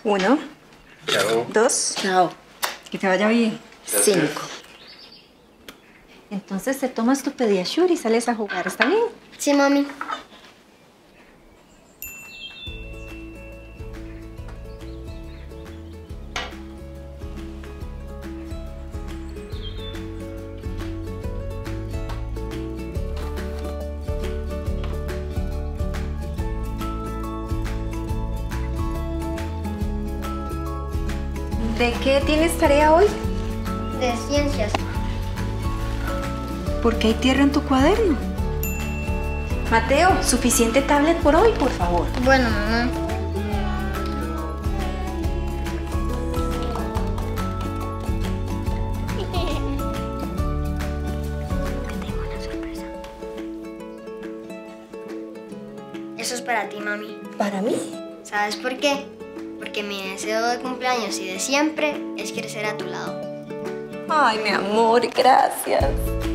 1, Chao. 2, Chao. que te vaya bien. Gracias. 5. Entonces te tomas tu Pediasure y sales a jugar, ¿está bien? Sí, mami. ¿De qué tienes tarea hoy? De ciencias. ¿Por qué hay tierra en tu cuaderno? Mateo, suficiente tablet por hoy, por favor. Bueno, mamá. Tengo una sorpresa. Eso es para ti, mami. ¿Para mí? ¿Sabes por qué? Porque mi deseo de cumpleaños y de siempre es crecer a tu lado. Ay, mi amor, gracias.